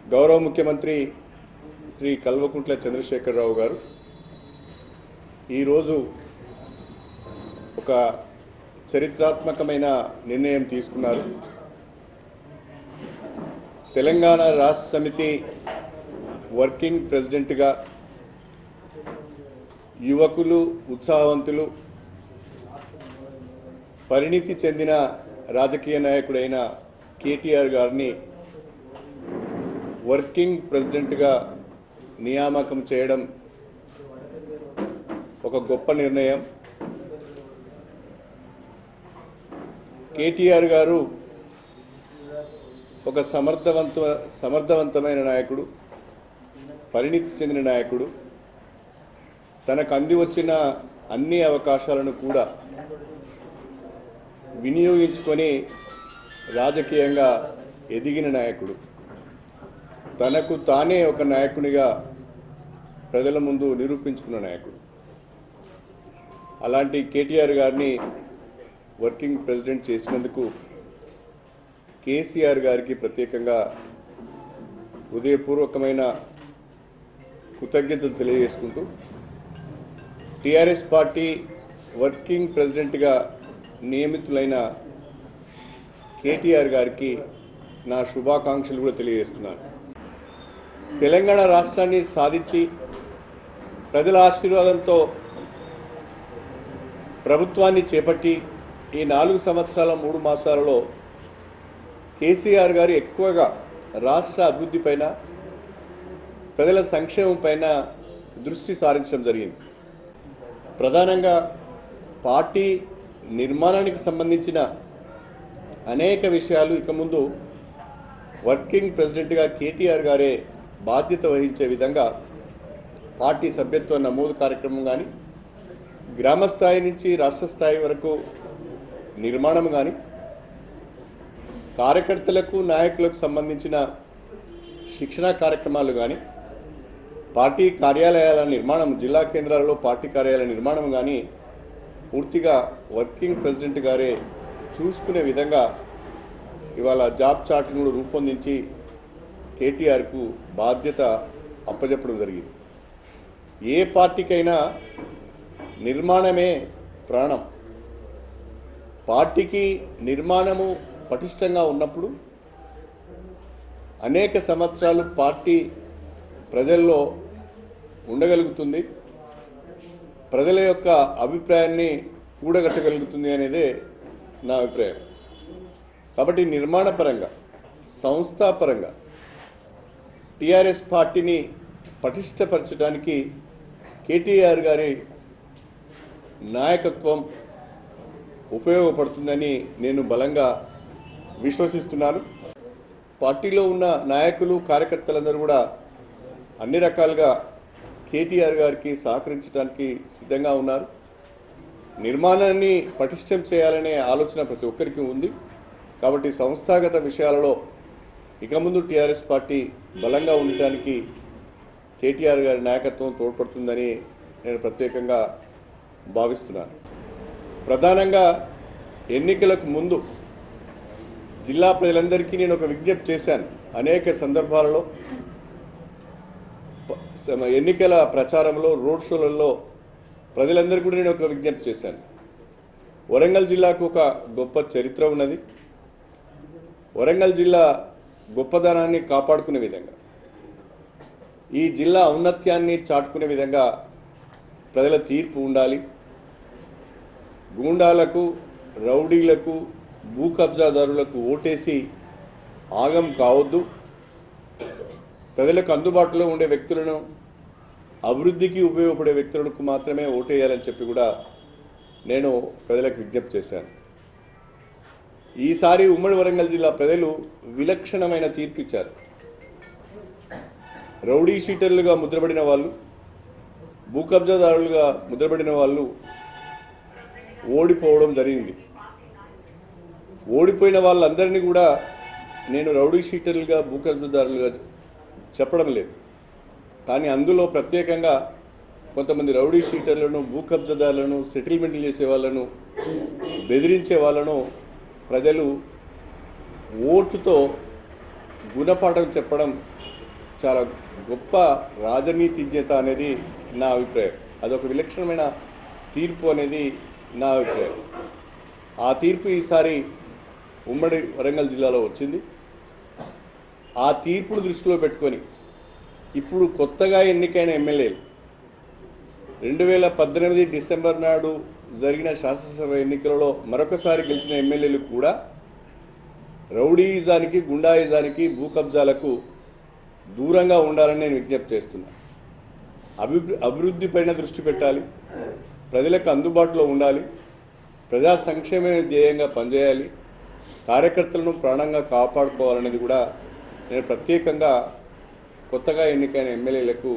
గౌరవ ముఖ్యమంత్రి శ్రీ కల్వకుంట్ల చంద్రశేఖరరావు గారు ఈరోజు ఒక చరిత్రాత్మకమైన నిర్ణయం తీసుకున్నారు. తెలంగాణ రాష్ట్ర సమితి వర్కింగ్ ప్రెసిడెంట్గా యువకులు, ఉత్సాహవంతులు, పరిణితి చెందిన రాజకీయ నాయకుడైన కేటీఆర్ గారిని వర్కింగ్ ప్రెసిడెంట్గా నియామకం చేయడం ఒక గొప్ప నిర్ణయం. కేటీఆర్ గారు ఒక సమర్థవంతమైన నాయకుడు, పరిణితి చెందిన నాయకుడు. తనకు అంది వచ్చిన అన్ని అవకాశాలను కూడా వినియోగించుకొని రాజకీయంగా ఎదిగిన నాయకుడు. తనకు తానే ఒక నాయకునిగా ప్రజల ముందు నిరూపించుకున్న నాయకుడు. అలాంటి కేటీఆర్ గారిని వర్కింగ్ ప్రెసిడెంట్ చేసినందుకు కేసీఆర్ గారికి ప్రత్యేకంగా హృదయపూర్వకమైన కృతజ్ఞతలు తెలియజేసుకుంటూ టీఆర్ఎస్ పార్టీ వర్కింగ్ ప్రెసిడెంట్గా నియమితులైన కేటీఆర్ గారికి నా శుభాకాంక్షలు కూడా తెలియజేస్తున్నాను. తెలంగాణ రాష్ట్రాన్ని సాధించి ప్రజల ఆశీర్వాదంతో ప్రభుత్వాన్ని చేపట్టి ఈ 4 సంవత్సరాల 3 మాసాలలో కేసీఆర్ గారు ఎక్కువగా రాష్ట్ర అభివృద్ధి పైన, ప్రజల సంక్షేమం పైన దృష్టి సారించడం జరిగింది. ప్రధానంగా పార్టీ నిర్మాణానికి సంబంధించిన అనేక విషయాలు ఇక ముందు వర్కింగ్ ప్రెసిడెంట్గా కేటీఆర్ గారే బాధ్యత వహించే విధంగా పార్టీ సభ్యత్వ నమోదు కార్యక్రమం కానీ, గ్రామ స్థాయి నుంచి రాష్ట్ర స్థాయి వరకు నిర్మాణం కానీ, కార్యకర్తలకు నాయకులకు సంబంధించిన శిక్షణా కార్యక్రమాలు కానీ, పార్టీ కార్యాలయాల నిర్మాణం, జిల్లా కేంద్రాలలో పార్టీ కార్యాలయాల నిర్మాణం కానీ పూర్తిగా వర్కింగ్ ప్రెసిడెంట్ గారే చూసుకునే విధంగా ఇవాళ జాబ్ చార్ట్ను రూపొందించి కేటీఆర్కు బాధ్యత అప్పచెప్పడం జరిగింది. ఏ పార్టీకైనా నిర్మాణమే ప్రాణం. పార్టీకి నిర్మాణము పటిష్టంగా ఉన్నప్పుడు అనేక సంవత్సరాలు పార్టీ ప్రజల్లో ఉండగలుగుతుంది, ప్రజల యొక్క అభిప్రాయాన్ని కూడగట్టగలుగుతుంది అనేదే నా అభిప్రాయం. కాబట్టి నిర్మాణపరంగా, సంస్థాపరంగా టీఆర్ఎస్ పార్టీని పటిష్టపరచడానికి కేటీఆర్ గారి నాయకత్వం ఉపయోగపడుతుందని నేను బలంగా విశ్వసిస్తున్నాను. పార్టీలో ఉన్న నాయకులు, కార్యకర్తలందరూ కూడా అన్ని రకాలుగా కేటీఆర్ గారికి సహకరించడానికి సిద్ధంగా ఉన్నారు. నిర్మాణాన్ని పటిష్టం చేయాలనే ఆలోచన ప్రతి ఒక్కరికి ఉంది. కాబట్టి సంస్థాగత విషయాలలో ఇక ముందు టీఆర్ఎస్ పార్టీ బలంగా ఉండటానికి కేటీఆర్ గారి నాయకత్వం తోడ్పడుతుందని నేను ప్రత్యేకంగా భావిస్తున్నాను. ప్రధానంగా ఎన్నికలకు ముందు జిల్లా ప్రజలందరికీ నేను ఒక విజ్ఞప్తి చేశాను. అనేక సందర్భాలలో ఎన్నికల ప్రచారంలో, రోడ్ షోలలో ప్రజలందరికీ కూడా నేను ఒక విజ్ఞప్తి చేశాను. వరంగల్ జిల్లాకు ఒక గొప్ప చరిత్ర ఉన్నది. వరంగల్ జిల్లా గొప్పదనాన్ని కాపాడుకునే విధంగా, ఈ జిల్లా ఔన్నత్యాన్ని చాటుకునే విధంగా ప్రజల తీర్పు ఉండాలి. గూండాలకు, రౌడీలకు, భూ కబ్జాదారులకు ఓటేసి ఆగం కావద్దు. ప్రజలకు అందుబాటులో ఉండే వ్యక్తులను, అభివృద్ధికి ఉపయోగపడే వ్యక్తులకు మాత్రమే ఓటేయాలని చెప్పి కూడా నేను ప్రజలకు విజ్ఞప్తి చేశాను. ఈసారి ఉమ్మడి వరంగల్ జిల్లా ప్రజలు విలక్షణమైన తీర్పు ఇచ్చారు. రౌడీ షీటర్లుగా ముద్రపడిన వాళ్ళు, భూ కబ్జాదారులుగా ముద్రపడిన వాళ్ళు ఓడిపోవడం జరిగింది. ఓడిపోయిన వాళ్ళందరినీ కూడా నేను రౌడీ షీటర్లుగా, భూ కబ్జాదారులుగా చెప్పడం లేదు. కానీ అందులో ప్రత్యేకంగా కొంతమంది రౌడీ షీటర్లను, భూ కబ్జాదారులను, సెటిల్మెంట్లు చేసే వాళ్ళను, బెదిరించే వాళ్ళను ప్రజలు ఓటుతో గుణపాఠం చెప్పడం చాలా గొప్ప రాజనీతిజ్ఞత అనేది నా అభిప్రాయం. అదొక విలక్షణమైన తీర్పు అనేది నా అభిప్రాయం. ఆ తీర్పు ఈసారి ఉమ్మడి వరంగల్ జిల్లాలో వచ్చింది. ఆ తీర్పును దృష్టిలో పెట్టుకొని ఇప్పుడు కొత్తగా ఎన్నికైన ఎమ్మెల్యేలు 2018 డిసెంబర్ నాడు జరిగిన శాసనసభ ఎన్నికలలో మరొకసారి గెలిచిన ఎమ్మెల్యేలు కూడా రౌడీయిజానికి, గుండాయిజానికి, భూ కబ్జాలకు దూరంగా ఉండాలని నేను విజ్ఞప్తి చేస్తున్నాను. అభివృద్ధి పైన దృష్టి పెట్టాలి, ప్రజలకు అందుబాటులో ఉండాలి, ప్రజా సంక్షేమమే ధ్యేయంగా పనిచేయాలి, కార్యకర్తలను ప్రాణంగా కాపాడుకోవాలనేది కూడా నేను ప్రత్యేకంగా కొత్తగా ఎన్నికైన ఎమ్మెల్యేలకు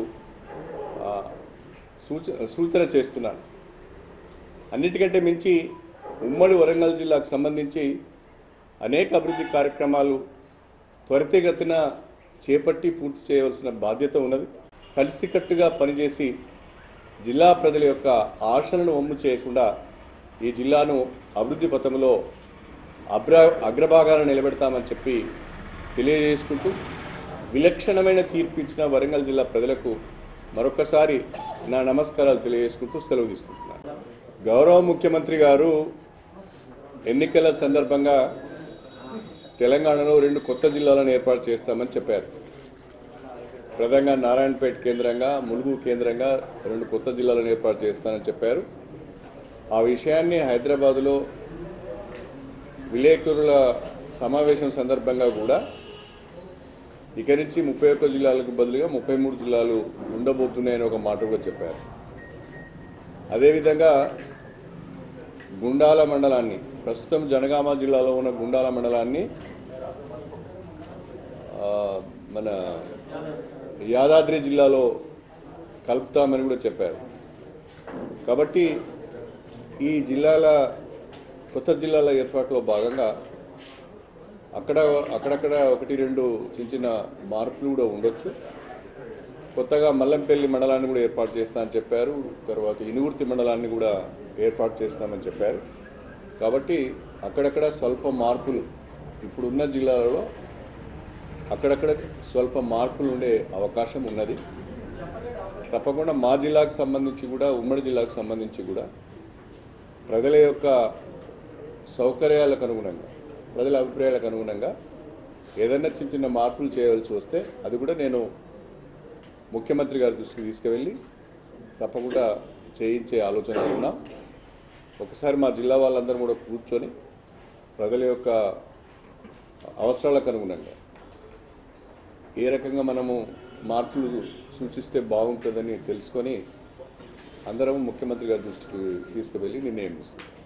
సూచన చేస్తున్నాను. అన్నిటికంటే మించి ఉమ్మడి వరంగల్ జిల్లాకు సంబంధించి అనేక అభివృద్ధి కార్యక్రమాలు త్వరితగతిన చేపట్టి పూర్తి చేయవలసిన బాధ్యత ఉన్నది. కలిసికట్టుగా పనిచేసి జిల్లా ప్రజల యొక్క ఆశలను వమ్ము చేయకుండా ఈ జిల్లాను అభివృద్ధి పథంలో అగ్రభాగాన నిలబెడతామని చెప్పి తెలియజేసుకుంటూ విలక్షణమైన తీర్పు ఇచ్చిన వరంగల్ జిల్లా ప్రజలకు మరొకసారి నా నమస్కారాలు తెలియజేసుకుంటూ సెలవు తీసుకుంటున్నాను. గౌరవ ముఖ్యమంత్రి గారు ఎన్నికల సందర్భంగా తెలంగాణలో 2 కొత్త జిల్లాలను ఏర్పాటు చేస్తామని చెప్పారు. ప్రధానంగా నారాయణపేట కేంద్రంగా, ములుగు కేంద్రంగా 2 కొత్త జిల్లాలను ఏర్పాటు చేస్తానని చెప్పారు. ఆ విషయాన్ని హైదరాబాదులో విలేకరుల సమావేశం సందర్భంగా కూడా ఇక నుంచి 31 జిల్లాలకు బదులుగా 33 జిల్లాలు ఉండబోతున్నాయని ఒక మాట కూడా చెప్పారు. అదేవిధంగా గుండాల మండలాన్ని, ప్రస్తుతం జనగామ జిల్లాలో ఉన్న గుండాల మండలాన్ని మన యాదాద్రి జిల్లాలో కలుపుతామని కూడా చెప్పారు. కాబట్టి ఈ కొత్త జిల్లాల ఏర్పాటులో భాగంగా అక్కడక్కడ 1-2 చిన్న మార్పులు కూడా ఉండొచ్చు. కొత్తగా మల్లంపల్లి మండలాన్ని కూడా ఏర్పాటు చేస్తామని చెప్పారు. తర్వాత ఇనుగుర్తి మండలాన్ని కూడా ఏర్పాటు చేస్తామని చెప్పారు. కాబట్టి అక్కడక్కడ స్వల్ప మార్పులు, ఇప్పుడున్న జిల్లాలలో అక్కడక్కడ స్వల్ప మార్పులు ఉండే అవకాశం ఉన్నది. తప్పకుండా మా జిల్లాకు సంబంధించి కూడా, ఉమ్మడి జిల్లాకు సంబంధించి కూడా ప్రజల యొక్క సౌకర్యాలకు అనుగుణంగా, ప్రజల అభిప్రాయాలకు అనుగుణంగా ఏదైనా చిన్న మార్పులు చేయవలసి వస్తే అది కూడా నేను ముఖ్యమంత్రి గారి దృష్టికి తీసుకువెళ్ళి తప్పకుండా చేయించే ఆలోచనలు ఉన్నాం. ఒకసారి మా జిల్లా వాళ్ళందరూ కూడా కూర్చొని ప్రజల యొక్క అవసరాలకు అనుగుణంగా ఏ రకంగా మనము మార్పులు సూచిస్తే బాగుంటుందని తెలుసుకొని అందరం ముఖ్యమంత్రి గారి దృష్టికి తీసుకువెళ్ళి నిర్ణయం తీసుకుంటాం.